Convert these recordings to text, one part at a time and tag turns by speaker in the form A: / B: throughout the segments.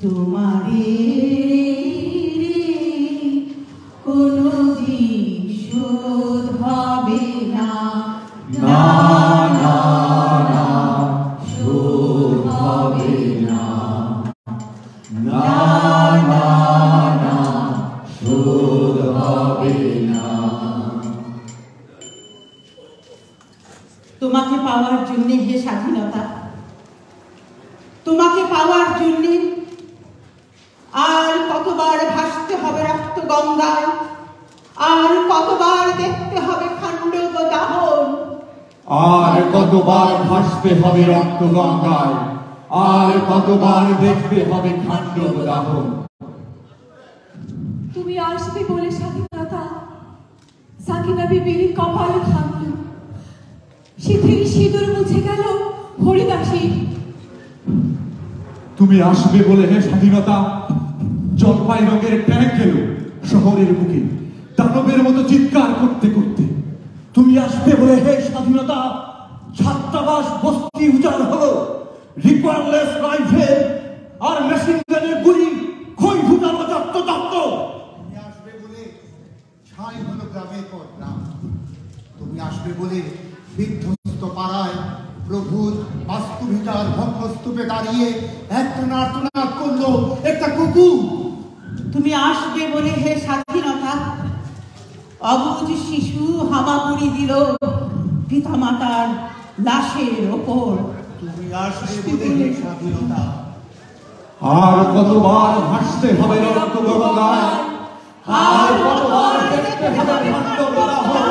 A: তোমারে কোনো দিন শোধ হবে না, না না না শোধ হবে না, না না না শোধ হবে না। তোমাকে পাওয়ার জন্য হে স্বাধীনতা, তোমাকে পাওয়ার জন্য আর কতবার ভাসতে হবে রক্ত গঙ্গায়, আর কতবার দেখতে হবে খান্ডব দাহন,
B: আর কতবার ভাসতে হবে রক্ত গঙ্গায়, আর কতবার দেখতে হবে খান্ডব দাহন।
C: তুমি আসবে বলে স্বাধীনতা সাকিনা বিবির কপালে থামল, শীতের সিঁদুর মুছে গেল হরিদাসী।
B: তুমি আসবে বলে হে স্বাধীনতা জলপাই রঙের ট্যাঙ্ক এলো শহরের বুকে দানবের মতো চিৎকার করতে করতে। তুমি আসবে বলে হে স্বাধীনতা ছাত্রাবাস বস্তি উজাড় হলো, রিকোয়ারলেস রাইফেল আর মেশিন গানের গুলি খই ফুটালো তত্ত্ব তত্ত্ব।
D: তুমি আসবে বলে ছাই হলো গ্রামের পর গ্রাম, তুমি আসবে বলে বিধ্বস্ত পাড়ায় প্রভুর বাস্তুভিটার ভগ্নস্তূপে দাঁড়িয়ে একটা নার্তনাদ করলো একটা কুকুর।
A: তুমি আসবে বলে হে স্বাধীনতা অবুঝ শিশু হামাগুড়ি দিল পিতামাতার লাশের ওপর।
D: তুমি আসবে বলে হে স্বাধীনতা
B: আর কতবার ভাসতে হবে রক্ত গঙ্গায়, আর কতবার দেখতে হবে খান্ডব দাহন।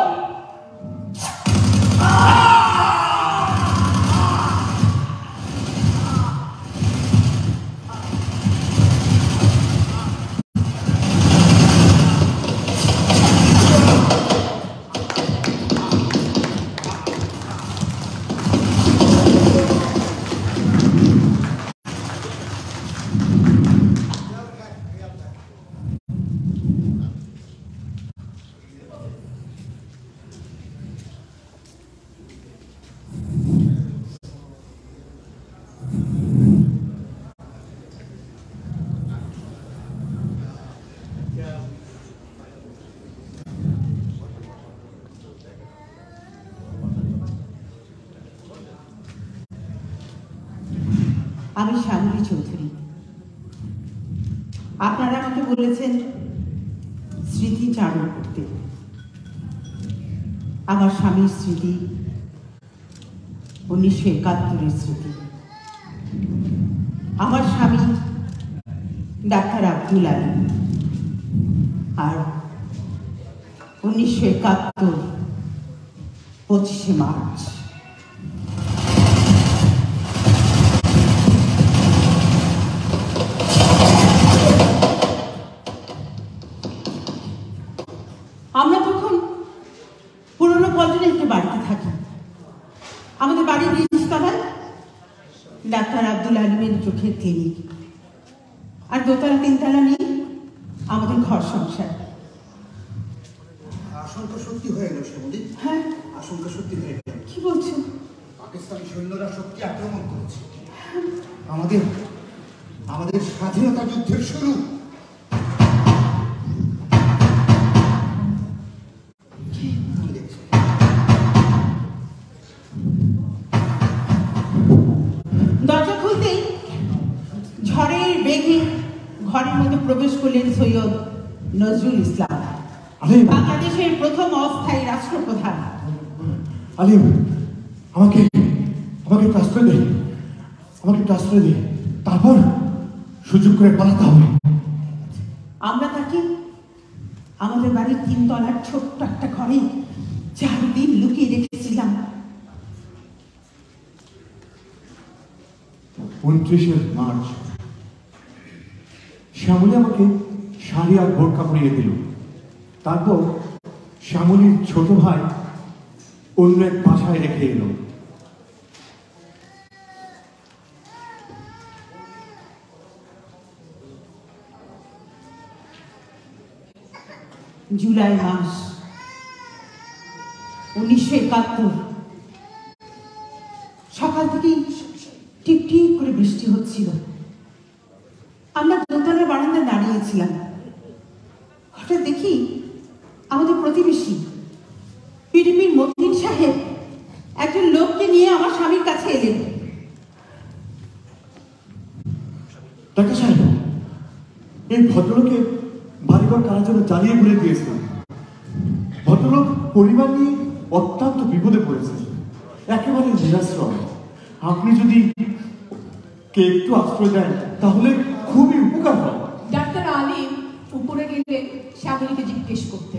A: আমি শ্যামলী চৌধুরী। আপনারা আমাকে বলেছেন স্মৃতি চারণ করতে। আমার স্বামীর স্মৃতি, 1971-এর স্মৃতি। আমার স্বামী ডাক্তার আব্দুল আলী, আর 1971 25শে মার্চ। আমরা তখন পুরনো পল্টনে একটু বাড়িতে থাকি। আমাদের বাড়ির নিচতলায় ডাক্তার আব্দুল আলিমের চোখের ক্লিনিক, আর দোতলা তিনতলা নিয়ে আমাদের ঘর সংসার।
D: আশঙ্কা সত্যি হয়ে গেল শ্যামলী।
A: হ্যাঁ,
D: আশঙ্কা সত্যি হয়ে গেল।
A: কি বলছো?
D: পাকিস্তানি সৈন্যরা সত্যি আক্রমণ করেছে। আমাদের আমাদের স্বাধীনতা যুদ্ধের শুরু।
A: দরজা খুলতেই ঝড়ের বেগে ঘরের মধ্যে প্রবেশ করলেন সৈয়দ নজরুল ইসলাম, বাংলাদেশের প্রথম অস্থায়ী রাষ্ট্রপ্রধান।
B: আলিম, আমাকে আমাকে আশ্রয় দে, আমাকে আশ্রয় দে, তারপর সুযোগ করে পালাতে হবে।
A: আমরা তাকে আমাদের বাড়ির 3 তলার ছোট্ট একটা ঘরে 4 দিন লুকিয়ে রেখেছিলাম।
B: 29শে মার্চ শ্যামলী আমাকে শাড়ি আর বোরকা পরিয়ে দিল। তারপর শ্যামলীর ছোট ভাই অন্য এক বাসায় রেখে এলো।
A: জুলাই মাস 1971। সকাল থেকেই টিপ টিপ করে বৃষ্টি হচ্ছিল। আমরা দোতলার বারান্দায় দাঁড়িয়েছিলাম। হঠাৎ দেখি আমাদের প্রতিবেশী পিডিপির মতিন সাহেব একজন লোককে নিয়ে আমার স্বামীর কাছে এলেন।
B: ডাক্তার সাহেব, এই ভদ্রলোকে বাড়িঘর কারার জন্য জ্বালিয়ে ঘুরে দিয়েছেন। ভদ্রলোক পরিবার নিয়ে অত্যন্ত বিপদে পড়েছে, একেবারে নিরাশ্রয়। আপনি যদি কে একটু আশ্রয় দেন তাহলে খুবই উপকার হয়।
C: ডাক্তার আলিম উপরে গেলে শ্যামলীকে জিজ্ঞেস করতে।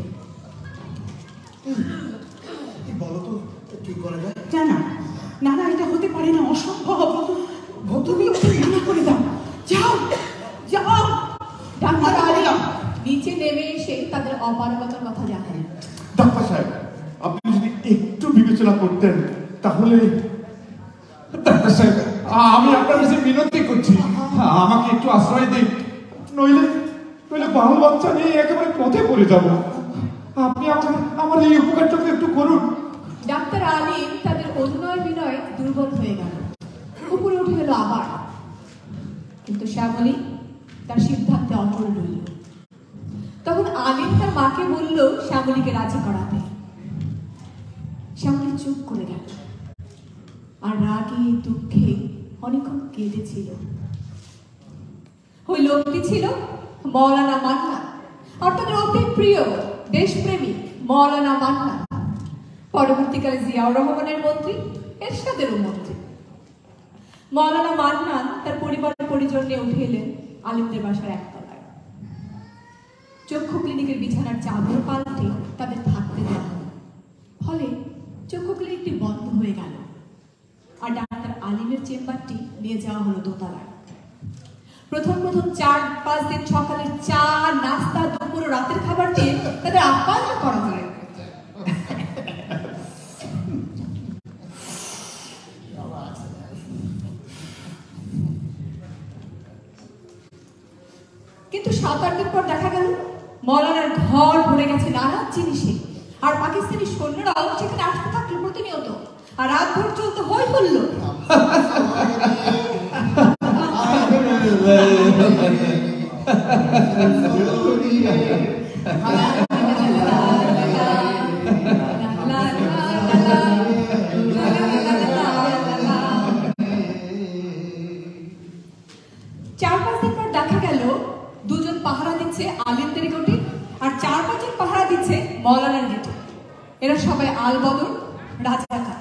D: বলো তো কি করা যায়?
A: জানা না না, এটা হতে পারে না, অসম্ভব। তুমি ওকে মনে করে দাও। যাও যাও।
C: ডাক্তার আলিম নিচে নেমে এসে তাদের অপারগতার কথা জানালেন।
B: ডাক্তার সাহেব, আপনি যদি একটু বিবেচনা করতেন তাহলে। ডাক্তার সাহেব, আমি আপনার কাছে মিনতি করছি, আমাকে একটু আশ্রয় দিন, নইলে নইলে বাল বাচ্চা নিয়ে একেবারে পথে পড়ে যাব। আপনি আমার এই উপকারটাকে একটু করুন।
C: ডাক্তার আলিম তাদের অভিনয় বিনয় দুর্বল হয়ে গেল, উপরে উঠে গেল আবার। কিন্তু শ্যামলী তার সিদ্ধান্তে অটল রইল। তখন আলিম তার মাকে বলল শ্যামলীকে রাজি করাতে। শ্যামলী চুপ করে গেল আর রাগে দুঃখে অনেকক্ষণ কেঁদেছিল। ওই লোকটি ছিল মৌলানা মান্না, আর তাদের অতি প্রিয় দেশপ্রেমিক মৌলানা মান্না, পরবর্তীকালে জিয়াউর রহমানের মন্ত্রী, এরশাদেরও মন্ত্রী। মৌলানা মান্নান তার পরিবার পরিজন নিয়ে উঠে এলেন আলিমদের বাসার একতলায়। চক্ষু ক্লিনিকের বিছানার চাদর পাল্টে তাদের থাকতে দেওয়া হলো। ফলে চক্ষু ক্লিনিকটি বন্ধ হয়ে গেল আর ডাক্তার আলিমের চেম্বারটি নিয়ে যাওয়া হলো দোতলায়। প্রথম 4-5 দিন সকালে চা, নাস্তা, দুপুর ও রাতের খাবার দিয়ে তাদের আপ্যায়ন করা হয়। কিন্তু 7-8 দিন পর দেখা গেল মৌলানার ঘর ভরে গেছে নানান জিনিসে, আর পাকিস্তানি সৈন্যরাও সেখানে আসতে থাকলো প্রতিনিয়ত, আর রাত ভোর চলতে হই হল্লো। দুজন পাহারা দিচ্ছে আলিমদের গেটে, আর 4-5 জন পাহারা দিচ্ছে মৌলানার গেটে। এরা সবাই আলবদর রাজাকার।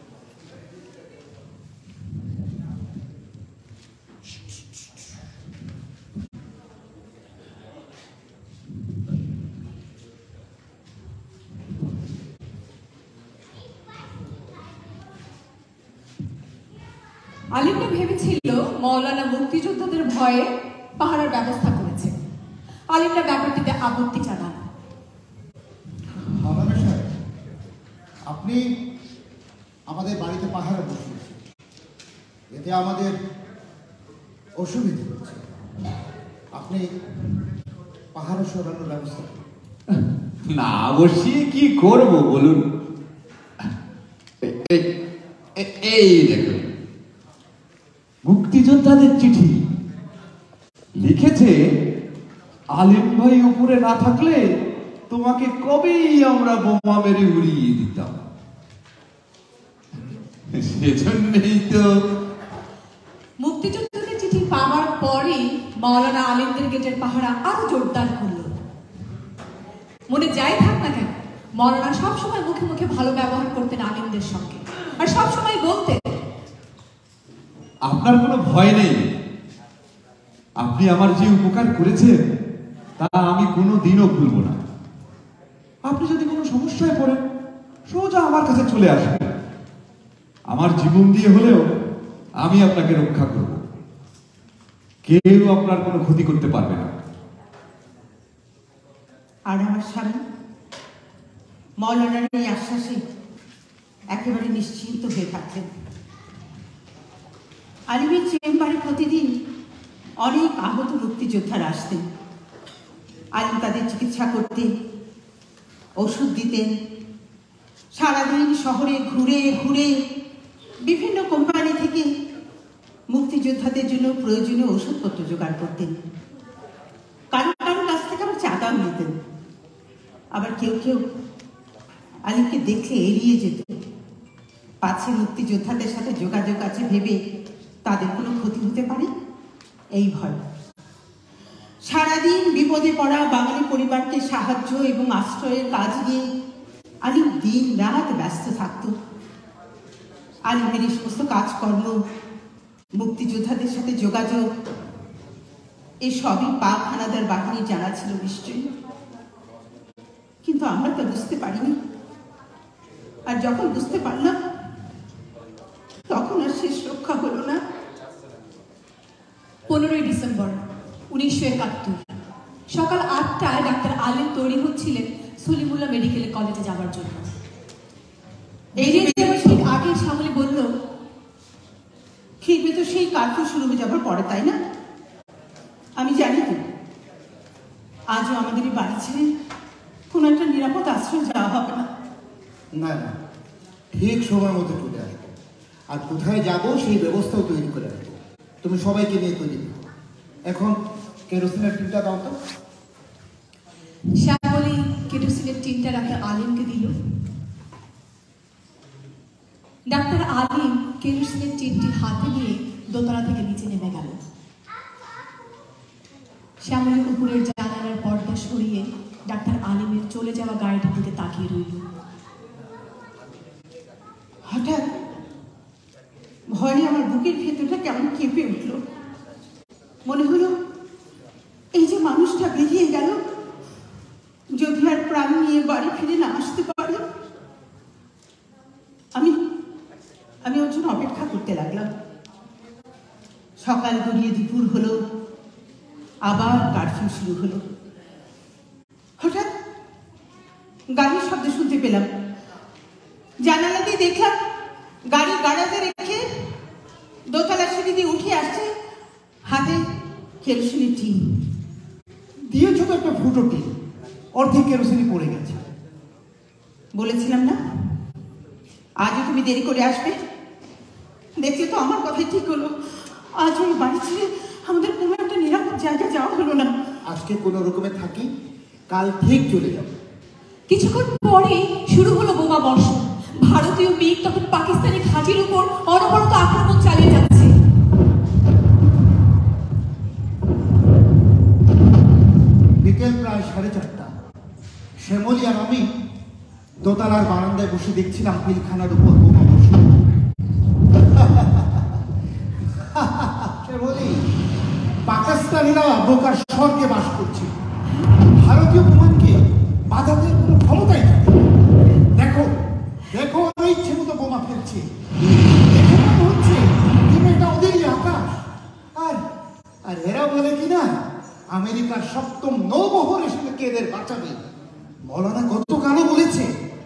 C: আলিমরা ভেবেছিল মৌলানা মুক্তিযোদ্ধাদের ভয়ে পাহারার ব্যবস্থা করেছে। আলিমরা ব্যাপারটিতে আপত্তি জানান।
D: আপনি আমাদের বাড়িতে পাহারা বসিয়েছেন, এতে আমাদের অসুবিধা হচ্ছে। আপনি পাহাড় সরানোর ব্যবস্থা
E: না বসিয়ে কি করব বলুন। এই দেখুন, মুক্তিযোদ্ধাদের চিঠি লিখেছে, আলিম ভাই উপরে না থাকলে তোমাকে কবেই আমরা বোমা মেরে উড়িয়ে দিতাম। সেজন্যই তো।
C: মুক্তিযোদ্ধাদের চিঠি পাওয়ার পরেই মৌলানা আলিমদের গেটের পাহারা আরো জোরদার করল। মনে যাই থাক না কেন, মৌলানা সবসময় মুখে মুখে ভালো ব্যবহার করতেন আলিমদের সঙ্গে, আর সবসময় বলতেন,
B: আপনার কোনো ভয় নেই, আপনি আমার যে উপকার করেছেন তা আমি কোনো দিনও ভুলব না। আপনি যদি কোনো সমস্যায় পড়েন সোজা আমার কাছে চলে আসবেন, আমার জীবন দিয়ে হলেও আমি আপনাকে রক্ষা করব। কেউ আপনার কোনো ক্ষতি করতে পারবে না।
A: আর আমার স্বামী মৌলানার এই আশ্বাসে একেবারে নিশ্চিন্ত হয়ে থাকতেন। আলিমের চেম্বারে প্রতিদিন অনেক আহত মুক্তিযোদ্ধারা আসতেন। আলিম তাদের চিকিৎসা করতেন, ওষুধ দিতেন। সারাদিন শহরে ঘুরে ঘুরে বিভিন্ন কোম্পানি থেকে মুক্তিযোদ্ধা মুক্তিযোদ্ধাদের জন্য প্রয়োজনীয় ওষুধপত্র জোগাড় করতেন। কারো কারো কাছ থেকে আবার চাঁদাও নিতেন। আবার কেউ কেউ আলিমকে দেখলে এড়িয়ে যেত, পাছে মুক্তিযোদ্ধাদের সাথে যোগাযোগ আছে ভেবে তাদের কোনো ক্ষতি হতে পারে এই ভয়। সারাদিন বিপদে পড়া বাঙালি পরিবারকে সাহায্য এবং আশ্রয়ের কাজ নিয়ে আলিম দিন রাত ব্যস্ত থাকত। আলিমের এই সমস্ত কাজকর্ম, মুক্তিযোদ্ধাদের সাথে যোগাযোগ, এই সবই পাক হানাদার বাহিনীর জানা ছিল নিশ্চয়ই, কিন্তু আমরা তো বুঝতে পারিনি। আর যখন বুঝতে পারলাম তখন আর শেষ রক্ষা হলো না।
C: 15ই ডিসেম্বর 1971 সকাল 8টায় ডাক্তার আলিম তৈরি হচ্ছিলেন সলিমুল্লাহ মেডিকেল কলেজে যাওয়ার জন্য। এই যে ঠিক আগে শ্যামলী বলল,
A: ফিরবে তো সেই কার্ফিউ শুরু হয়ে যাবার পরে, তাই না? আমি জানি তো আজও আমাদের এই বাড়ি ছেড়ে কোনো একটা নিরাপদ আশ্রয় যাওয়া হবে না।
D: না না, ঠিক সময় মতো চলে আসবো, আর কোথায় যাব সেই ব্যবস্থাও তৈরি করে রাখবো। তুমি সবাইকে নিয়ে তৈরি করো। এখন কেরোসিনের টিনটা দাও তো।
C: শ্যামলী কেরোসিনের টিনটা ডাক্তার আলিমকে দিল। ডাক্তার আলিম কেরোসিনের টিনটি হাতে নিয়ে দোতলা থেকে নিচে নেমে গেল। শ্যামলী উপরের জানালার পর্দা সরিয়ে ডাক্তার আলিমের চলে যাওয়া গাড়িটির দিকে তাকিয়ে রইল।
A: হঠাৎ ভয়ে আমার বুকের ভেতরটা কেমন কেঁপে উঠল। মনে হলো এই যে মানুষটা বেরিয়ে গেল, যদি আর প্রাণ নিয়ে বাড়ি ফিরে না আসতে পারে। আমি ওর জন্য অপেক্ষা করতে লাগলাম। সকাল গড়িয়ে দুপুর হলো, আবার কারফিউ শুরু হলো। হঠাৎ গাড়ির শব্দ শুনতে পেলাম। জানালা দিয়ে দেখলাম গাড়ি গাড়াতে রেখে দোতলা সিঁড়ি দিয়ে উঠে আসছে, হাতে কেরোসিনের টিন।
D: দিয়েছো তো একটা ফুটো টিন, অর্ধেক কেরোসিনই পড়ে গেছে।
A: বলেছিলাম না আজও তুমি দেরি করে আসবে। দেখছি তো আমার কথাই ঠিক হলো। আজ ওই বাড়ি ছেড়ে আমাদের কোনো একটা নিরাপদ জায়গায় যাওয়া হলো না।
D: আজকে কোনো রকমে থাকি, কাল ঠিক চলে যাবো।
C: কিছুক্ষণ পরেই শুরু হলো বোমা বর্ষণ। ভারতীয় মিগ তখন পাকিস্তানি ঘাঁটির উপর অনবরত আক্রমণ চালিয়ে যাচ্ছে।
D: বিকেল প্রায় 4:30। শ্যামলী আর আমি দোতলার বারান্দায় বসে দেখছিলাম পিলখানার উপর বোমা বর্ষণ। শ্যামলী, পাকিস্তানিরা বোকার স্বর্গে বাস করছে, ভারতীয় বিমানকে বাধা দেওয়ার কোনো ক্ষমতাই নেই। দেখো দেখো, ওরা ইচ্ছে মতো বোমা ফেলছে। দেখে মনে হচ্ছে কিন্তু এটা ওদেরই আকাশ। আর এরা বলে কিনা আমেরিকার 7ম নৌবহর এসে এদের বাঁচাবে। মৌলানা গতকালও বলেছে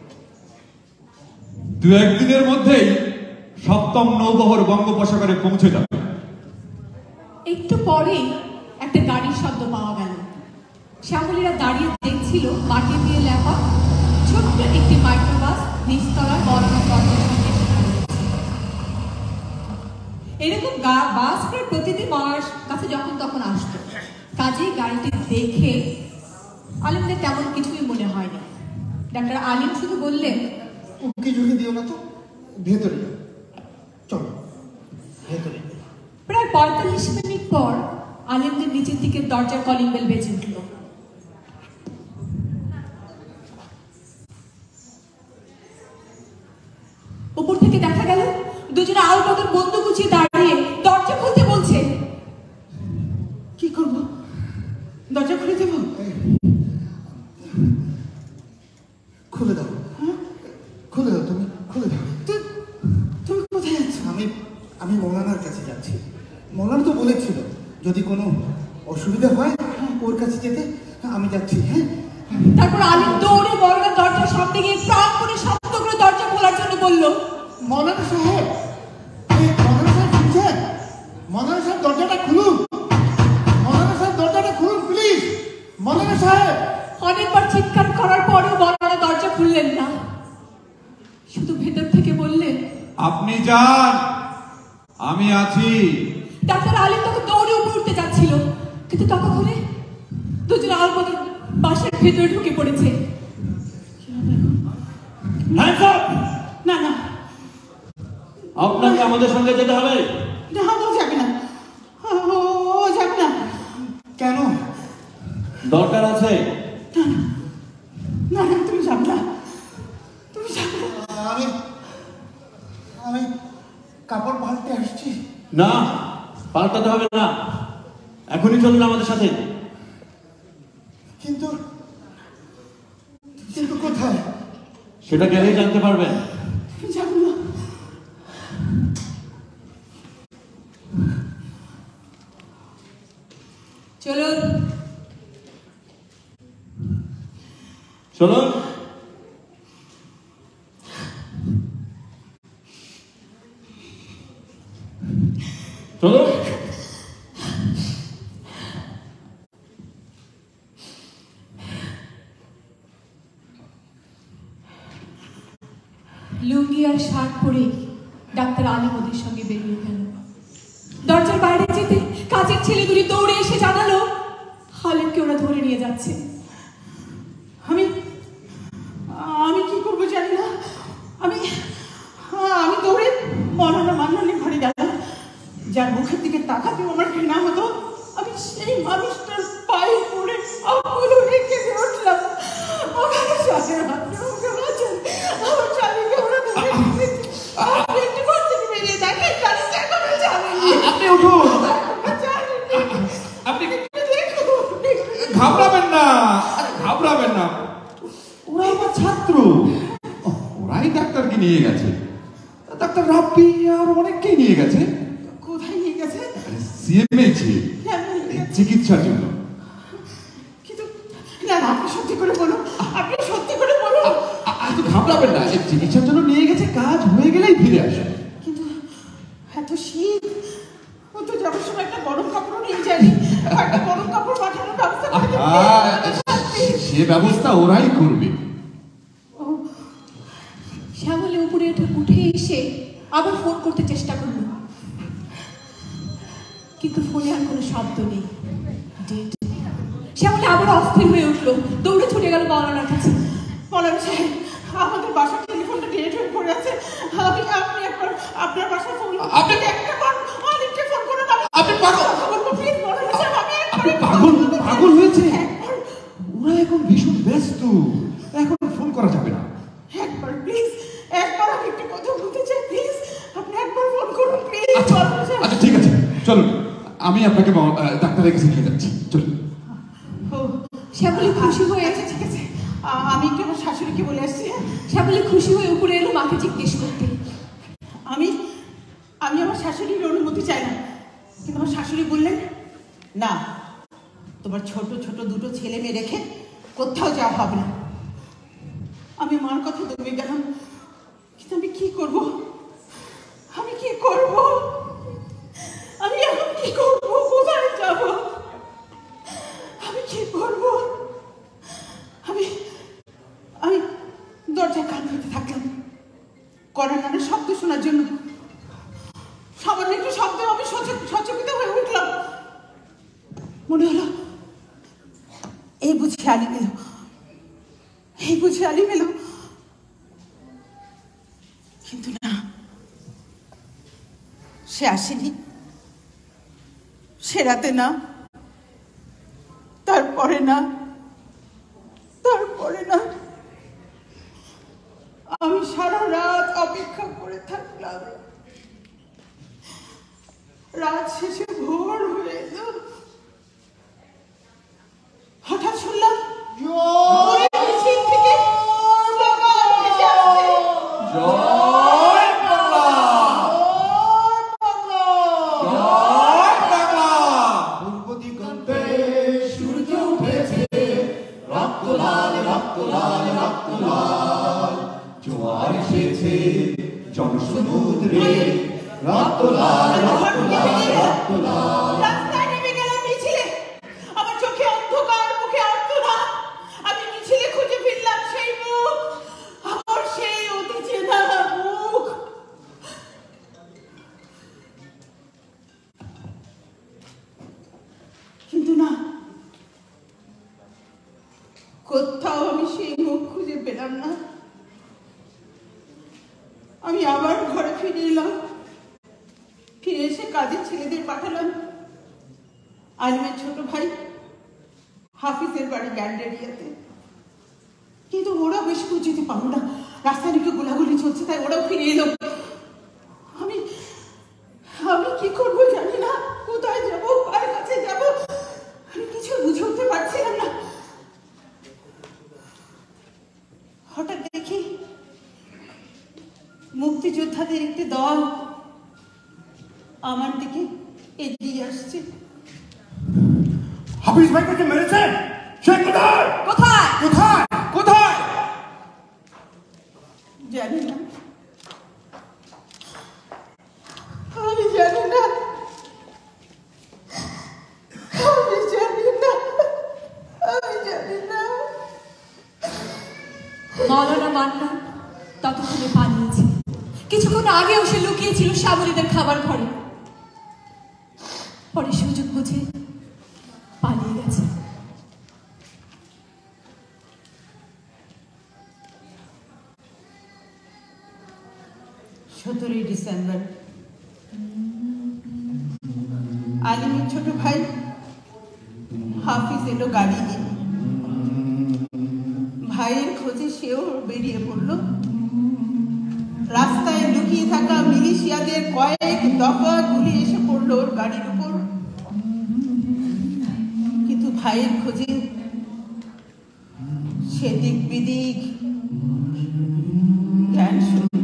B: 2-1 দিনের মধ্যেই 7ম নৌবহর বঙ্গোপসাগরে পৌঁছে যাবে।
C: একটু পরেই একটা গাড়ির শব্দ পাওয়া গেল। শ্যামলীরা দাঁড়িয়ে দেখছিল মাটি দিয়ে লেপা ছোট্ট একটি মাইক্রোবাস নিচতলার বর্ণনা দরজার সামনে এসে দাঁড়িয়েছে। এরকম বাস প্রায় প্রতিদিন মরার কাছে যখন তখন আসতো, কাজেই গাড়িটি দেখে আলিমদের তেমন কিছুই মনে হয়নি। ডাক্তার আলিম শুধু বললেন,
D: উকি ঝুঁকি দিও না তো, ভেতরে যাও। চলো ভেতরে।
C: প্রায় 45 মিনিট পর আলিমদের নিচের দিকের দরজার কলিং বেল বেজে উঠল। উপর থেকে দেখা গেল দুজনে আল বদল বন্দুক উঁচিয়ে দাঁড়িয়ে দরজা খুলতে বলছে।
A: কি করব? দরজা খুলে দেবো?
D: খুলে দাও, খুলে দাও, তুমি খুলে দাও।
A: তুমি কোথায় যাচ্ছ?
D: আমি মৌলানার কাছে যাচ্ছি। মৌলানা তো বলেছিল যদি কোনো অসুবিধা হয় ওর কাছে যেতে। আমি যাচ্ছি। হ্যাঁ।
C: তারপর আলিম দৌড়ে বড়লার দরজার সামনে গিয়ে প্রাণ করে শব্দ করে দরজা খোলার জন্য বলল।
D: মৌলানা সাহেব, মৌলানা সাহেব শুনছেন? মৌলানা সাহেব দরজাটা খুলুন, মৌলানা সাহেব দরজাটা খুলুন প্লিজ, মৌলানা সাহেব।
C: অনেকবার চিৎকার করার পরেও বড়লারা দরজা খুললেন না, শুধু ভেতর থেকে বললেন,
B: আপনি যান, আমি আছি।
C: ডাক্তার আলিম তখন দৌড়ে উপরে উঠতে যাচ্ছিল, কিন্তু ততক্ষণে দুজন আলবদর বাসার ভেতরে ঢুকে পড়েছে।
A: না না,
F: আপনাকে আমাদের সঙ্গে যেতে হবে।
A: না, ও যাবে না, ও যাবে না।
D: কেন?
F: দরকার আছে।
A: না না, তুমি যাবে না, তুমি যাবে না।
D: আমি আমি কাপড় পাল্টে আসছি।
F: না, পাল্টাতে হবে না, এখনই চলুন আমাদের সাথে।
D: কিন্তু কিন্তু কোথায়?
F: সেটা গেলেই জানতে পারবেন।
A: তুমি যাবে না।
C: চলুন।
F: চলুন। চলুন।
C: লুঙ্গি আর শার্ট পরে ডাক্তার আলিম ওদের সঙ্গে বেরিয়ে গেল। দরজার বাইরে যেতে কাজের ছেলে দুটি দৌড়ে এসে জানালো হালিমকে ওরা ধরে নিয়ে যাচ্ছে।
A: আমি আমি কি করবো জানি না। আমি আমি দৌড়ে মৌলানা মান্নানের ঘরে গেলাম। যার মুখের দিকে তাকাতেও আমার ঘৃণা হতো, আমি সেই মানুষটার পায়ে পড়ে আকুল হয়ে কেঁদে উঠলাম। আমার স্বামীর হাতে আমাকে বাঁচান, আমার স্বামীকে ওরা ধরে নিয়েছে। আপনি একটু ঘর থেকে বেরিয়ে দেখেন, স্বামীকে এখনো জানেননি।
B: আপনি উঠুন,
A: জানেননি।
B: আপনি
A: দেখুন,
B: ঘাবড়াবেন না, ঘাবড়াবেন না। ওরা আমার ছাত্র, ওরাই ডাক্তারকে নিয়ে গেছে। ডাক্তার রাব্বি আর অনেককেই নিয়ে গেছে
A: কোথায় নিয়ে গেছে?
B: সিএমএইচে চিকিৎসার জন্য।
A: কিন্তু না না, আপনি সত্যি করে বলুন, আপনি সত্যি করে বলুন।
B: এত ঘাবড়াবেন না, এই চিকিৎসার জন্য নিয়ে গেছে, কাজ হয়ে গেলেই ফিরে আসে।
A: কিন্তু এত শীত, ও তো যাওয়ার সময় একটা গরম কাপড়ও নিয়ে যায়নি। একটা গরম কাপড় পাঠানোর ব্যবস্থা করে দিন।
B: সে ব্যবস্থা ওরাই করবে।
C: শ্যামলী উপরে উঠে এসে আবার ফোন করতে চেষ্টা করল, কিন্তু ফোনে আর কোনো শব্দ নেই। Dead. শ্যামলী আবার অস্থির হয়ে উঠলো, দৌড়ে ছুটে গেল মৌলানার কাছে।
A: মৌলানা সাহেব, আমাদের বাসার টেলিফোনটা ডেট হয়ে পড়ে আছে। আপনি একবার আপনার বাসায় ফোন একবার অনেককে ফোন করুন।
B: আপনি পাগল?
A: প্লিজ মৌলানা সাহেব, আমি
B: আপনি
A: একবার
B: পাগল হয়েছে? ওরা এখন ভীষণ ব্যস্ত, এখন ফোন করা যাবে না।
A: একবার প্লিজ, একবার আমি একটু কথা বলতে চাই, প্লিজ আপনি একবার ফোন করুন প্লিজ।
B: আচ্ছা ঠিক আছে, চলুন, আমি আপনাকে ডাক্তারের কাছে নিয়ে যাচ্ছি, চলুন।
C: শ্যামলী খুশি হয়ে
A: আচ্ছা ঠিক আছে, আমি একটু আমার শাশুড়িকে বলে আসছি।
C: শ্যামলী খুশি হয়ে উপরে এলো মাকে জিজ্ঞেস করতে।
A: আমি আমি আমার শাশুড়ির অনুমতি চাই না, কিন্তু আমার শাশুড়ি বললেন না, তোমার ছোট ছোট দুটো ছেলে মেয়ে রেখে কোথাও যাওয়া হবে না। আমি মার কথা দমে গেলাম, কিন্তু আমি কি করব? আমি কি করব? আমি এখন কি করব? কোথায় যাব? আমি কি করব? আমি আমি দরজায় কান ধরতে থাকলাম করোনার শব্দ শোনার জন্য। সামান্য একটু শব্দে আমি সচকিত হয়ে উঠলাম। মনে হলো এই বুঝি আলিম এলো, এই বুঝি আলিম এলো। কিন্তু না, সে আসেনি। সে রাতে না, তারপরে না, তারপরে না। আমি সারা রাত অপেক্ষা করে থাকলাম। রাত শেষে ভোর হয়ে এলো। হঠাৎ শুনলাম ওই মিছিল থেকে স্লোগান ভেসে আসছে।
B: জয় বাংলা! জয় বাংলা!
D: পূর্ব দিগন্তে সূর্য উঠেছে, রক্ত লাল, রক্ত লাল, রক্ত লাল। জোয়ার এসেছে জনসমুদ্রে, রক্ত লাল, রক্ত লাল, রক্ত লাল।
A: রাস্তায় নেমে গেলাম মিছিলে। আমার চোখে অন্ধকার, মুখে আর্তনাদ। আমি মিছিলে খুঁজে ফিরলাম সেই মুখ, আমার সেই অতি চেনা মুখ। কিন্তু না, কোথাও আমি সেই মুখ খুঁজে পেলাম না। আমি আবার ঘরে ফিরে এলাম। ফিরে এসে কাজের ছেলেদের পাঠালাম। আলিমের ছোট ভাই হাফিজের বাড়ি গ্যান্ডেরিয়াতে, কিন্তু ওরা বেশি দূর যেতে পারলো না। রাস্তায় নাকি গোলাগুলি চলছে, তাই ওরাও ফিরে এলো। আমি আমি কি করবো জানি না, কোথায় যাবো, কার কাছে যাবো, আমি কিছু বুঝে উঠতে পারছিলাম না। হঠাৎ দেখি মুক্তিযোদ্ধাদের একটি দল আমার দিকে এগিয়ে আসছে।
B: হাফিজ ভাইকে মেরেছে? সে কোথায়?
C: কোথায়?
B: কোথায়? কোথায়?
A: জানি না, আমি জানি না, আমি জানি না, আমি জানি না।
C: মাওলানা মান্না ততক্ষণে পালিয়েছে। কিছুক্ষণ আগেও সে লুকিয়েছিল সাবলীদের খাবার ঘরে, পরে সুযোগ বুঝে পালিয়ে গেছে।
A: 17 ডিসেম্বর আলিমের ছোট ভাই হাফিজ এলো গাড়ি নিয়ে। ভাইয়ের খোঁজে সেও বেরিয়ে পড়ল। রাস্তায় লুকিয়ে থাকা মিলিশিয়াদের কয়েক দফা গুলি এসে পড়লো ওর গাড়ির উপর, কিন্তু ভাইয়ের খোঁজে সেদিক বিদিক জ্ঞান শুনল।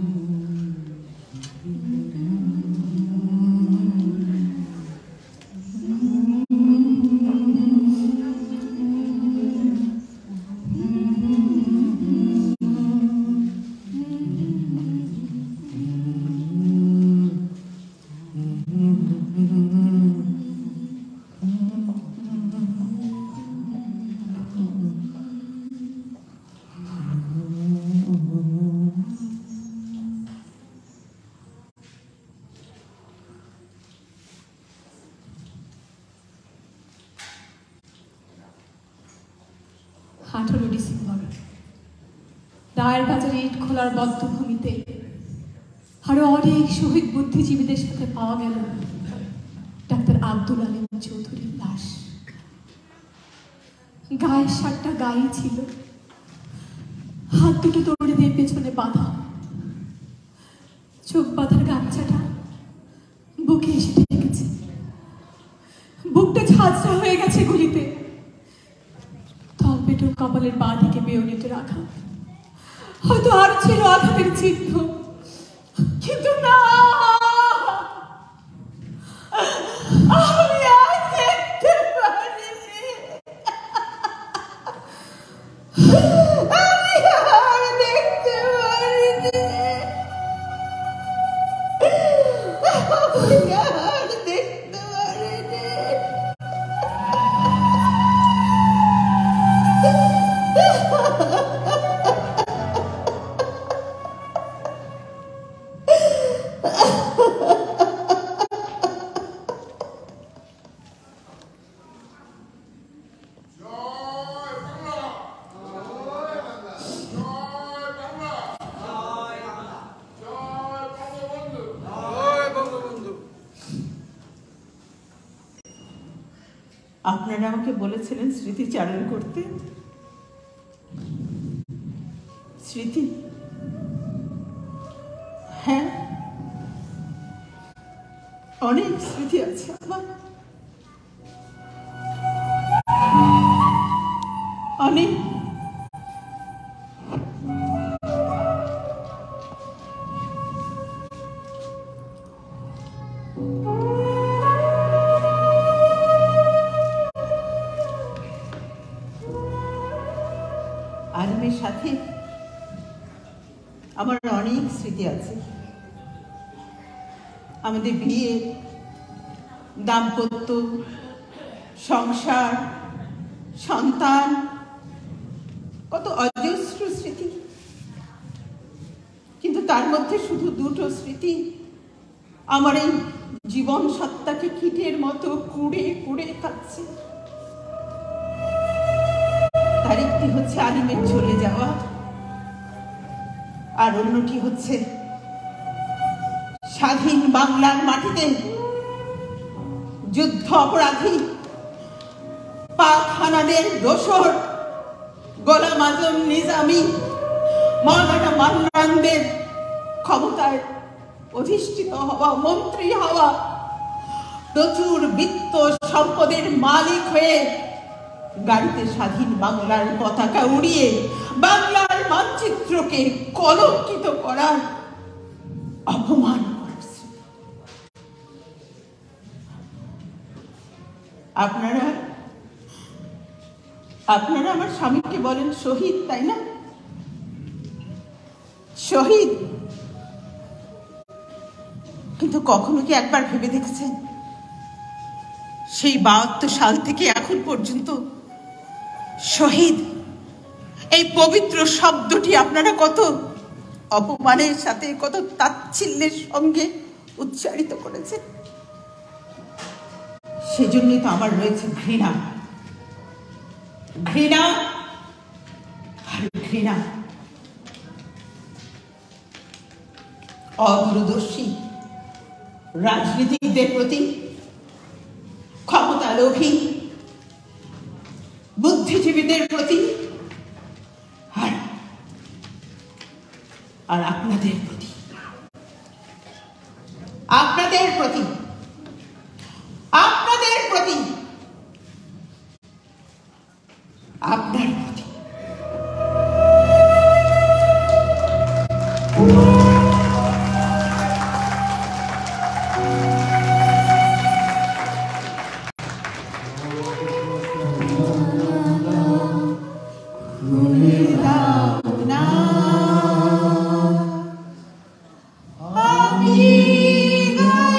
C: ডিসেম্বর রায়ের বাজারে ইট খোলার বদ্ধভূমিতে আরো অনেক শহীদ বুদ্ধিজীবীদের সাথে পাওয়া গেল ডাক্তার আব্দুল আলিম চৌধুরীর লাশ। গায়ের শার্টটা গায়ে ছিল, হাত দুটো দড়ি দিয়ে পেছনে বাঁধা, চোখ বাঁধার গামছাটা বুকে এসে ঠেকেছে, বুকটা ঝাঁঝরা হয়ে গেছে গুলিতে, তলপেট ও কপালের বাঁ দিকে বেয়োনেটে রাখা, হয়তো আর ছিল আঘাতের চিহ্ন, কিন্তু না,
A: আমি আর দেখতে পারিনি, আমি আর দেখতে পারিনি, আমি আর দেখতে পারিনি। আপনারা আমাকে বলেছিলেন স্মৃতিচারণ করতে। স্মৃতি, হ্যাঁ, অনেক স্মৃতি আছে আমার, অনেক। আলিমের সাথে আমার অনেক স্মৃতি আছে। আমাদের বিয়ে, দাম্পত্য, সংসার, সন্তান, কত অজস্র স্মৃতি, কিন্তু তার মধ্যে শুধু দুটো স্মৃতি আমার এই জীবন সত্তাকে কীটের মতো কুড়ে কুড়ে খাচ্ছে। আরেকটি হচ্ছে আলিমের চলে যাওয়া, আর অন্যটি হচ্ছে স্বাধীন বাংলার মাটিতে যুদ্ধ অপরাধী পাক হানাদের দোসর গোলাম আজম নিজামী মাওলানা মান্নানদের ক্ষমতায় অধিষ্ঠিত হওয়া, মন্ত্রী হওয়া, প্রচুর বিত্ত সম্পদের মালিক হয়ে গাড়িতে স্বাধীন বাংলার পতাকা উড়িয়ে বাংলার মানচিত্রকে কলঙ্কিত করার অপমান করছে। আপনারা আমার স্বামীকে বলেন শহীদ, তাই না? শহীদ, কিন্তু কখনো কি একবার ভেবে দেখেছেন সেই ৭২ সাল থেকে এখন পর্যন্ত শহীদ এই পবিত্র শব্দটি আপনারা কত অপমানের সাথে, কত তাচ্ছিল্যের সঙ্গে উচ্চারিত করেছেন? সেজন্যই তো আমার রয়েছে ঘৃণা, ঘৃণা আর ঘৃণা। অদূরদর্শী রাজনীতিকদের প্রতি, ক্ষমতালোভী বুদ্ধিজীবীদের প্রতি, আর আপনাদের প্রতি, আপনাদের প্রতি, আপনাদের প্রতি, আপনার প্রতি।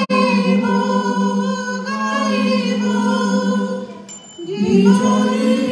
G: বিজয়